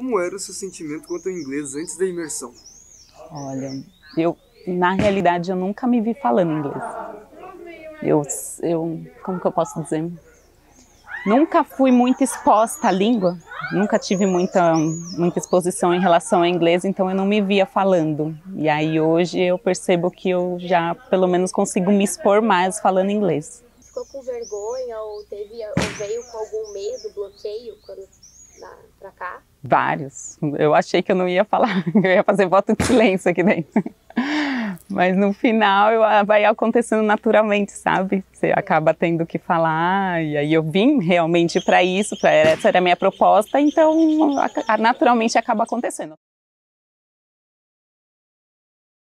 como era o seu sentimento quanto ao inglês antes da imersão? Olha, na realidade eu nunca me vi falando inglês. Como que eu posso dizer? Nunca fui muito exposta à língua, nunca tive muita exposição em relação ao inglês, então eu não me via falando. E aí hoje eu percebo que eu já pelo menos consigo me expor mais falando inglês. Ficou com vergonha ou veio com algum medo, bloqueio quando pra cá? Vários. Eu achei que eu não ia falar, eu ia fazer voto de silêncio aqui dentro. Mas no final vai acontecendo naturalmente, sabe? Você acaba tendo que falar, e aí eu vim realmente para isso, essa era a minha proposta, então naturalmente acaba acontecendo.